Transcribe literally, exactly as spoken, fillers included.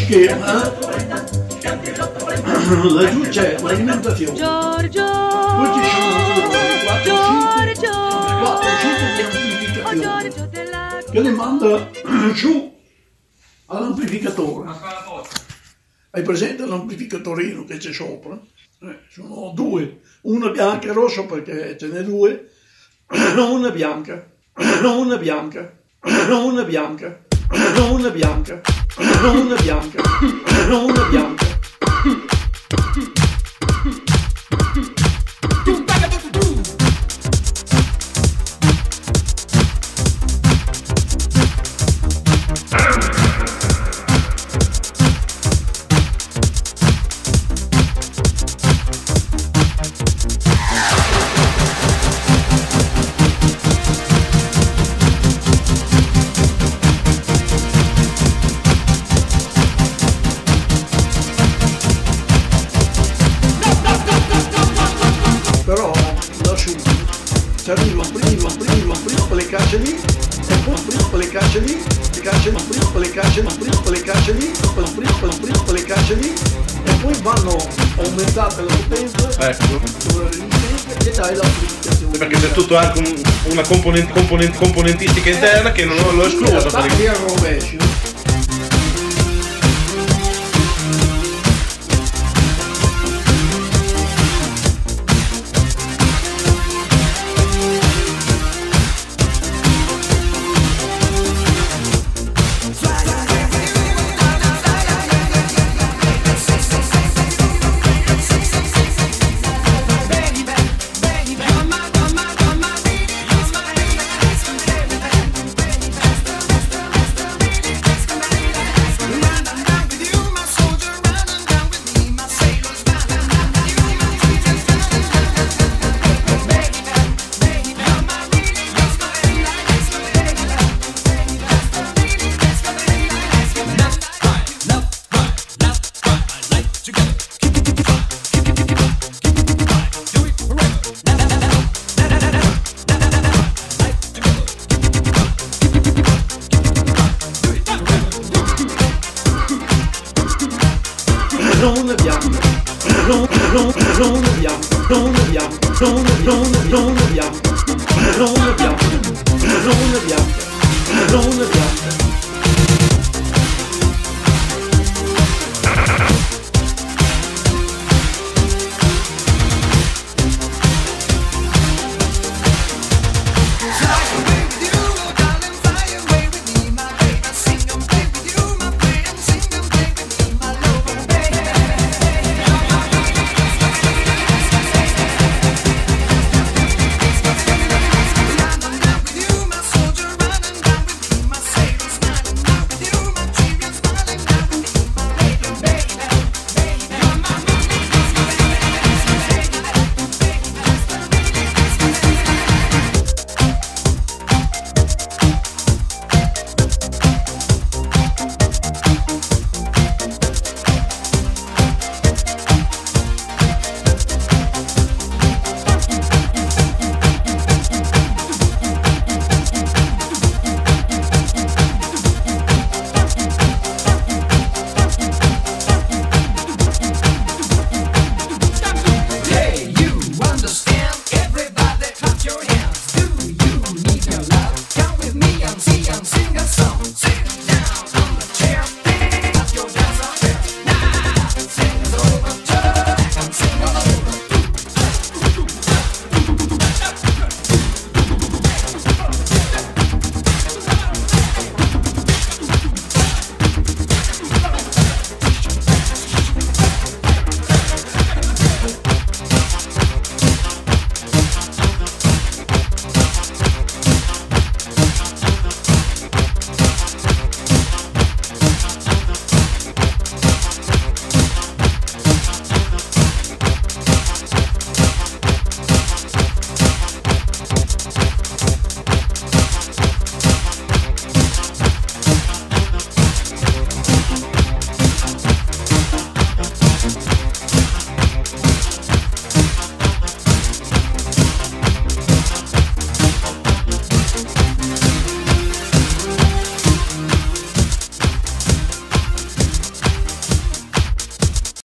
schema, laggiù c'è l'alimentazione, Giorgio, poi ci sono le quattro uscite, Giorgio, quattro uscite di oh amplificazione Giorgio della che le manda su all'amplificatore. Hai presente l'amplificatorino che c'è sopra? Eh, sono due, una bianca e rossa perché ce n'è due, una bianca, una bianca, una bianca, una bianca, una bianca, una bianca. Però lassù ci arriva prima, prima, prima per le cacce lì, e poi prima per le cacce lì, le cacce lì, prima per le cacce lì, prima per le cacce lì, poi prima per le prima per le cacce lì, e poi vanno aumentate le potenze, Ecco. e dai l'amplificazione. Perché c'è tutto anche un- una component- component- componentistica interna che non l'ho esclusa. Attacchi perché- al rovescio. Non abbiamo, non, non, non abbiamo, non abbiamo, non, non, non abbiamo.